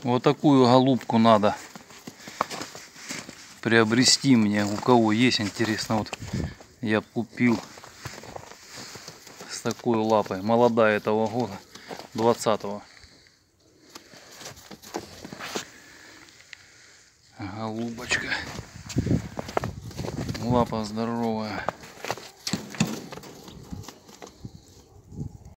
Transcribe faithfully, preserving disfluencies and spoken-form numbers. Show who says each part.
Speaker 1: Вот такую голубку надо приобрести мне. У кого есть, интересно, вот я купил с такой лапой. Молодая этого года, двадцатого. Голубочка. Лапа здоровая.